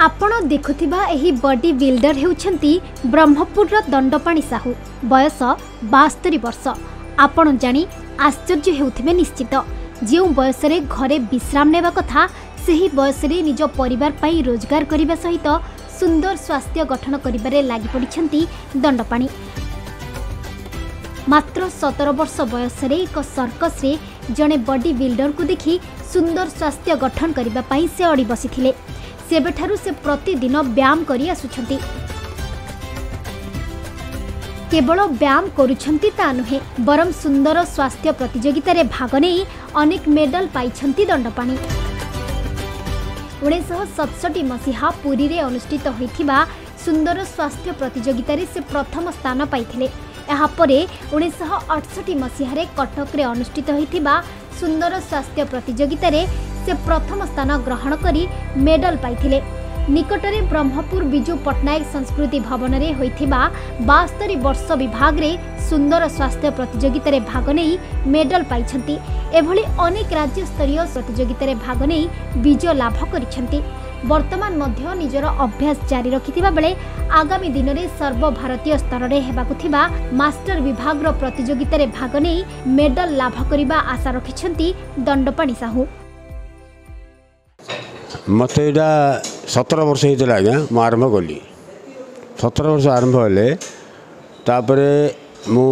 आपण देखुथिबा एही बॉडी बिल्डर हेउछंती ब्रह्मपुर दंडपाणी साहू बयस 72 वर्ष। आपण जानी आश्चर्य हेउथिबे निश्चित जो बयस रे घरे विश्राम नेबा कथा सेही बयस रे निज परिवार पई रोजगार करिबा सहित सुंदर स्वास्थ्य गठन करिबारे लागि पडिछंती दंडपाणी। मात्र 17 वर्ष बयस रे एक सर्कस रे जने बॉडी बिल्डर को देखि सुंदर स्वास्थ्य गठन करिबा पई से अड़ी बसिथिले। सेबेठारु से प्रतिदिन व्यायाम करी आसुछंती। केवल व्यायाम करुछंती ता नुहे बरम सुंदर स्वास्थ्य प्रतियोगिता रे भाग नहीं अनेक मेडल पाइछंती दंडपाणी। 1967 मसीहा पुरी रे अनुष्ठित होइथिबा सुंदर स्वास्थ्य प्रतियोगिता रे से प्रथम स्थान पाइथिले। एहा परे 1968 मसीहा रे कटक रे अनुष्ठित होइथिबा सुंदर स्वास्थ्य प्रतियोगिता रे से प्रथम स्थान ग्रहण करी मेडल पाइथिले। निकटरे ब्रह्मपुर विजु पटनायक संस्कृति भवन रे होइथिबा 72 वर्ष विभाग रे सुंदर स्वास्थ्य प्रतियोगिता रे भाग नहीं मेडल पाइछंती। एभली अनेक राज्य स्तरीय प्रतियोगिता रे भाग नहीं विजय लाभ करिछंती। वर्तमान मध्य निजर अभ्यास जारी रखिथिबा बेले आगामी दिन रे सर्वभारतीय स्तर रे हेबाकु थिबा मास्टर विभाग रो प्रतियोगिता रे भाग नहीं मेडल लाभ करिबा आशा रखिछंती दंडपाणी साहू। मत 17 वर्ष होता आज्ञा मु आरंभ कली 17 वर्ष आरंभ हेले तापरे मु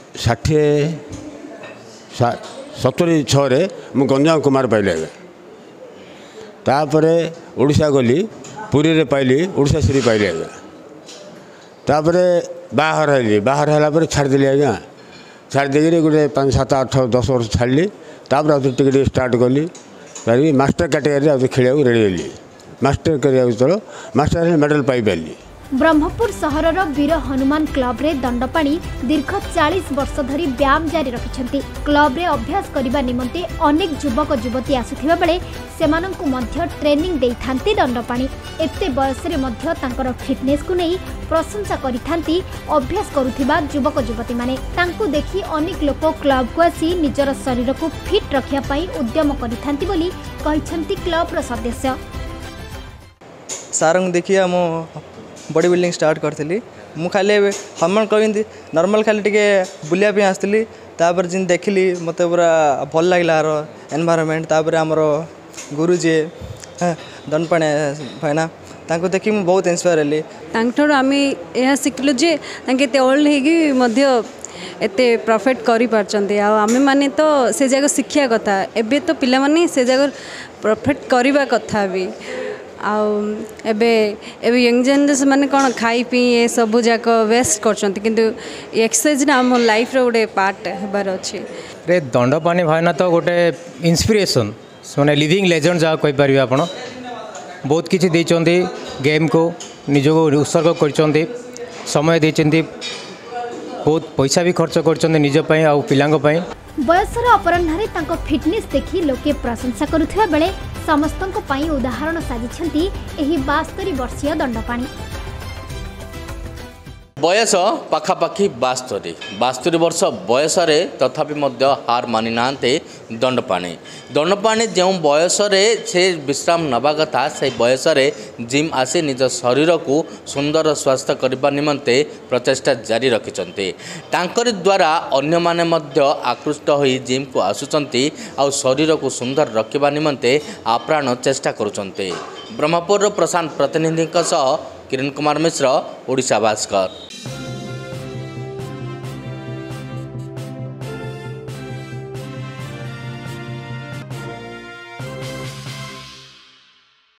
76 मु गंजाम कुमार पाइली आज्ञा। तापरे ओडिशा गली पुरी रे पाइली ओडिशा श्री पाइली आज्ञा। तापरे बाहर हेली बाहर होला पर छाड़ देली आज्ञा। छाड़ देगिरी गोटे 5 7 8 10 वर्ष छाड़ली। तापर टिके स्टार्ट कली मास्टर कैटेगरी खेल रेडी हेली। मास्टर कर मास्टर मेडल पाई पाली। ब्रह्मपुर सहरर वीर हनुमान क्लब रे दंडपाणी दीर्घ 40 वर्ष धरी व्यायाम जारी रखिछंती। क्लब रे अभ्यास करिबा निमंते अनेक युवक युवती आसुथिबा बेले सेमानंकु मध्य ट्रेनिंग देइथांती दंडपाणी। एते बयस रे मध्य तांकर फिटनेस को नै प्रशंसा करिथांती अभ्यास करुथिबा युवक युवती माने। तांकु देखि अनेक लोक क्लब को आसी निजर शरीर को फिट रखिया पई उद्यम करिथांती बोली कहिछंती क्लब रो सदस्य। सारंग देखिए मो बॉडी बिल्डिंग स्टार्ट करी मु खाली हनुमान क्लब नॉर्मल खाली टिके बुलिया पे आसली। तापर जिन देखली मत पूरा भल लगे यार एनवायरनमेंट। तापर आमर गुरुजी दंडपाणी भाईना तांको देखी मु बहुत इंस्पायर हेली। तांठर आमे यह सिखलु जे तांके ते ओल्ड हेगी मध्य एते प्रॉफिट करि पारचंते। आ आमे माने तो से जगह शिक्षा कथा एबे तो पिला माने से जगह प्रॉफिट करबा कथा भी। एबे यंग जनरेशन माने कौन खाई पी ये सब जाक वेस्ट करछंती किंतु एक्सरसाइज ना हम लाइफ रो गोटे पार्ट हेबार अछि। रे दंडपाणी भाईना तो गोटे इंस्पिरेशन माने लिविंग लेजेंड जा कहि परिबे आपण। बहुत किछि देचंती गेम को निजको उत्सर्ग करचंती समय देचंती बहुत पैसा भी खर्च करचंती निज पई आ पिलांग पई। बयसर अपराह्न तांको फिटनेस देखि लोके प्रशंसा करुथिबा बेले समस्तंको पई उदाहरण साजिछंती एही 72 वर्षीय दंडपाणी। बयस पाखापाखि 72 वर्ष बयस रे तथापि मध्य हार मानि नांते दंडपाणी। दंडपाणी जो बयस रे से विश्राम नबा कथा से बयस रे जिम आसी निज शरीर को सुंदर स्वास्थ्य करबा निमंते प्रचेष्टा जारी रखिचंती। तांकर द्वारा अन्य माने मध्य आकृष्ट होई जिम को आसुचंती आ शरीर को सुंदर रखिबा निमंते आप्राण चेष्टा करुचंती। ब्रह्मपुर प्रशांत प्रतिनिधि किरण कुमार मिश्र, ओडिशा भास्कर।